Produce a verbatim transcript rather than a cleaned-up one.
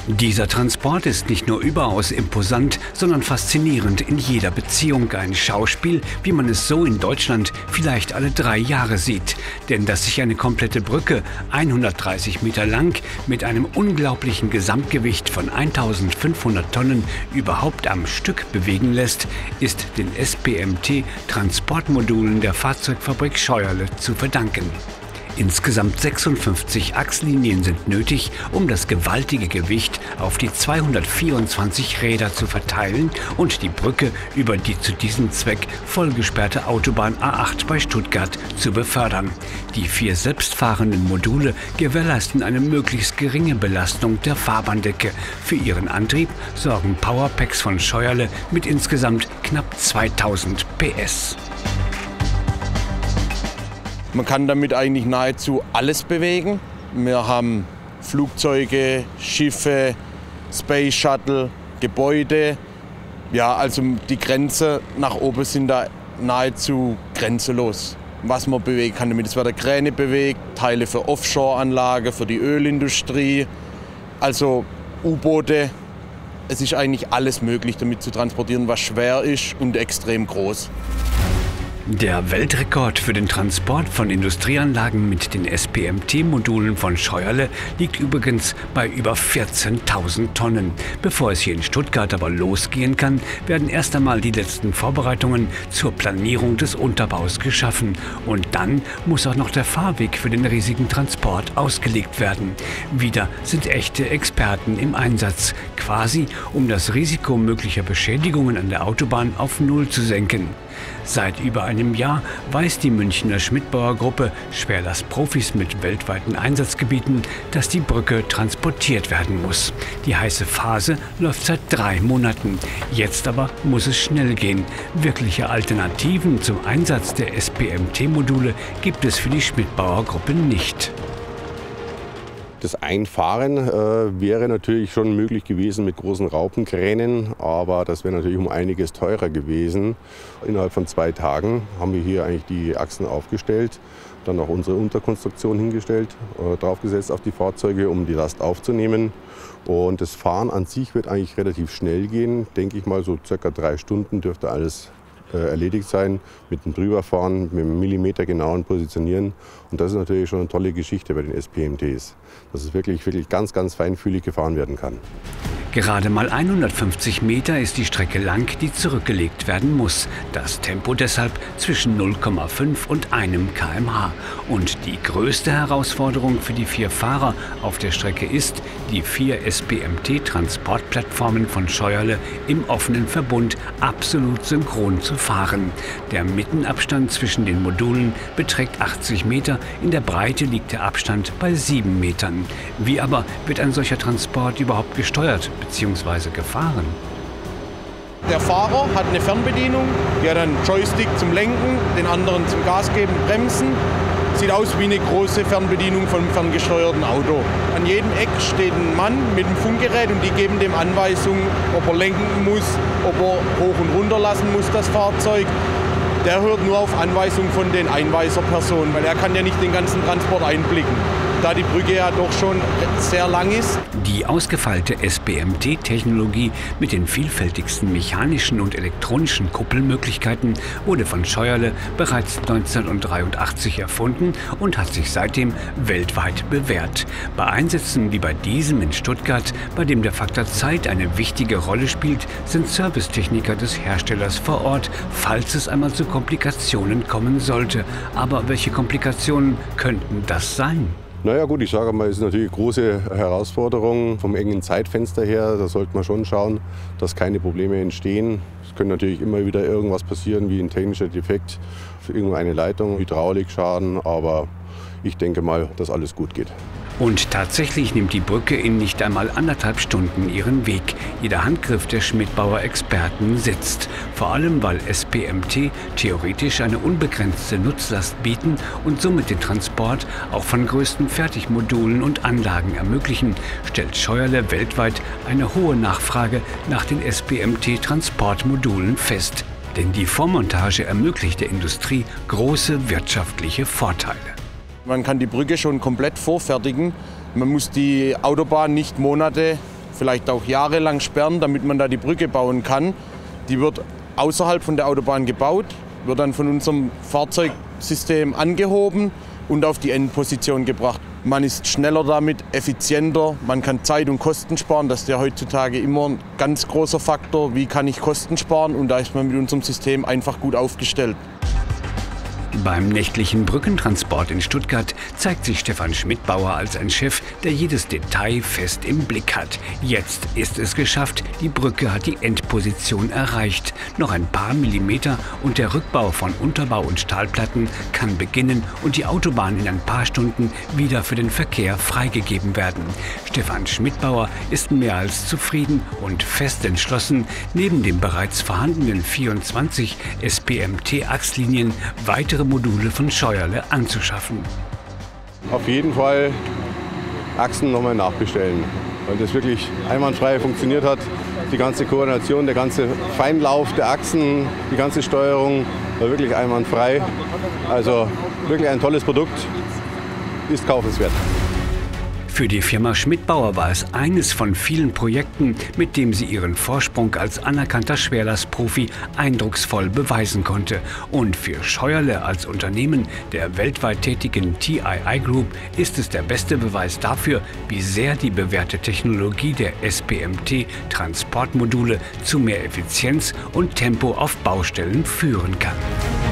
Dieser Transport ist nicht nur überaus imposant, sondern faszinierend in jeder Beziehung. Ein Schauspiel, wie man es so in Deutschland vielleicht alle drei Jahre sieht. Denn dass sich eine komplette Brücke, hundertdreißig Meter lang, mit einem unglaublichen Gesamtgewicht von eintausendfünfhundert Tonnen überhaupt am Stück bewegen lässt, ist den S P M T-Transportmodulen der Fahrzeugfabrik Scheuerle zu verdanken. Insgesamt sechsundfünfzig Achslinien sind nötig, um das gewaltige Gewicht auf die zweihundertvierundzwanzig Räder zu verteilen und die Brücke über die zu diesem Zweck vollgesperrte Autobahn A acht bei Stuttgart zu befördern. Die vier selbstfahrenden Module gewährleisten eine möglichst geringe Belastung der Fahrbahndecke. Für ihren Antrieb sorgen Powerpacks von Scheuerle mit insgesamt knapp zweitausend P S. Man kann damit eigentlich nahezu alles bewegen. Wir haben Flugzeuge, Schiffe, Space Shuttle, Gebäude. Ja, also die Grenzen nach oben sind da nahezu grenzenlos. Was man bewegen kann damit. Es werden Kräne bewegt, Teile für Offshore-Anlagen, für die Ölindustrie, also U-Boote. Es ist eigentlich alles möglich, damit zu transportieren, was schwer ist und extrem groß. Der Weltrekord für den Transport von Industrieanlagen mit den S P M T-Modulen von Scheuerle liegt übrigens bei über vierzehntausend Tonnen. Bevor es hier in Stuttgart aber losgehen kann, werden erst einmal die letzten Vorbereitungen zur Planierung des Unterbaus geschaffen. Und dann muss auch noch der Fahrweg für den riesigen Transport ausgelegt werden. Wieder sind echte Experten im Einsatz, quasi um das Risiko möglicher Beschädigungen an der Autobahn auf Null zu senken. Seit über einem Jahr weiß die Münchner Schmidbauer Gruppe, Schwerlastprofis mit weltweiten Einsatzgebieten, dass die Brücke transportiert werden muss. Die heiße Phase läuft seit drei Monaten. Jetzt aber muss es schnell gehen. Wirkliche Alternativen zum Einsatz der S P M T-Module gibt es für die Schmidbauer Gruppe nicht. Das Einfahren äh, wäre natürlich schon möglich gewesen mit großen Raupenkränen, aber das wäre natürlich um einiges teurer gewesen. Innerhalb von zwei Tagen haben wir hier eigentlich die Achsen aufgestellt, dann auch unsere Unterkonstruktion hingestellt, äh, draufgesetzt auf die Fahrzeuge, um die Last aufzunehmen. Und das Fahren an sich wird eigentlich relativ schnell gehen, denke ich mal, so circa drei Stunden dürfte alles erledigt sein, mit dem Drüberfahren, mit dem millimetergenauen Positionieren. Und das ist natürlich schon eine tolle Geschichte bei den S P M Ts, dass es wirklich, wirklich ganz, ganz feinfühlig gefahren werden kann. Gerade mal hundertfünfzig Meter ist die Strecke lang, die zurückgelegt werden muss. Das Tempo deshalb zwischen null Komma fünf und einem Kilometer pro Stunde. Und die größte Herausforderung für die vier Fahrer auf der Strecke ist, die vier S P M T-Transportplattformen von Scheuerle im offenen Verbund absolut synchron zu fahren. Der Mittenabstand zwischen den Modulen beträgt achtzig Meter, in der Breite liegt der Abstand bei sieben Metern. Wie aber wird ein solcher Transport überhaupt gesteuert bzw. gefahren? Der Fahrer hat eine Fernbedienung, die hat einen Joystick zum Lenken, den anderen zum Gas geben, bremsen. Sieht aus wie eine große Fernbedienung von einem ferngesteuerten Auto. An jedem Eck steht ein Mann mit einem Funkgerät und die geben dem Anweisungen, ob er lenken muss, ob er hoch und runter lassen muss, das Fahrzeug. Der hört nur auf Anweisung von den Einweiserpersonen, weil er kann ja nicht den ganzen Transport einblicken, da die Brücke ja doch schon sehr lang ist. Die ausgefeilte S P M T-Technologie mit den vielfältigsten mechanischen und elektronischen Kuppelmöglichkeiten wurde von Scheuerle bereits neunzehnhundertdreiundachtzig erfunden und hat sich seitdem weltweit bewährt. Bei Einsätzen wie bei diesem in Stuttgart, bei dem der Faktor Zeit eine wichtige Rolle spielt, sind Servicetechniker des Herstellers vor Ort, falls es einmal zu Komplikationen kommen sollte. Aber welche Komplikationen könnten das sein? Naja gut, ich sage mal, es ist natürlich eine große Herausforderung vom engen Zeitfenster her. Da sollte man schon schauen, dass keine Probleme entstehen. Es könnte natürlich immer wieder irgendwas passieren, wie ein technischer Defekt für irgendeine Leitung, Hydraulikschaden. Aber ich denke mal, dass alles gut geht. Und tatsächlich nimmt die Brücke in nicht einmal anderthalb Stunden ihren Weg. Jeder Handgriff der Schmidbauer Experten sitzt. Vor allem, weil S P M T theoretisch eine unbegrenzte Nutzlast bieten und somit den Transport auch von größten Fertigmodulen und Anlagen ermöglichen, stellt Scheuerle weltweit eine hohe Nachfrage nach den S P M T-Transportmodulen fest. Denn die Vormontage ermöglicht der Industrie große wirtschaftliche Vorteile. Man kann die Brücke schon komplett vorfertigen. Man muss die Autobahn nicht Monate vielleicht auch jahrelang sperren, damit man da die Brücke bauen kann. Die wird außerhalb von der Autobahn gebaut, wird dann von unserem Fahrzeugsystem angehoben und auf die Endposition gebracht. Man ist schneller damit, effizienter, man kann Zeit und Kosten sparen. Das ist ja heutzutage immer ein ganz großer Faktor. Wie kann ich Kosten sparen? Und da ist man mit unserem System einfach gut aufgestellt. Beim nächtlichen Brückentransport in Stuttgart zeigt sich Stefan Schmidbauer als ein Chef, der jedes Detail fest im Blick hat. Jetzt ist es geschafft, die Brücke hat die Endposition erreicht. Noch ein paar Millimeter und der Rückbau von Unterbau und Stahlplatten kann beginnen und die Autobahn in ein paar Stunden wieder für den Verkehr freigegeben werden. Stefan Schmidbauer ist mehr als zufrieden und fest entschlossen, neben den bereits vorhandenen vierundzwanzig S P M T-Achslinien weitere Module von Scheuerle anzuschaffen. Auf jeden Fall Achsen nochmal nachbestellen, weil das wirklich einwandfrei funktioniert hat. Die ganze Koordination, der ganze Feinlauf der Achsen, die ganze Steuerung war wirklich einwandfrei. Also wirklich ein tolles Produkt, ist kaufenswert. Für die Firma Schmidbauer war es eines von vielen Projekten, mit dem sie ihren Vorsprung als anerkannter Schwerlastprofi eindrucksvoll beweisen konnte. Und für Scheuerle als Unternehmen der weltweit tätigen T I I Group ist es der beste Beweis dafür, wie sehr die bewährte Technologie der S P M T-Transportmodule zu mehr Effizienz und Tempo auf Baustellen führen kann.